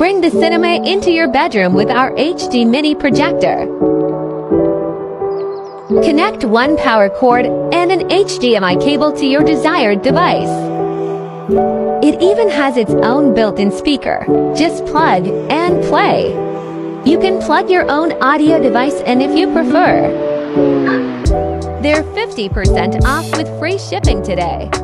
Bring the cinema into your bedroom with our HD mini projector. Connect one power cord and an HDMI cable to your desired device. It even has its own built-in speaker. Just plug and play. You can plug your own audio device in if you prefer. They're 50% off with free shipping today.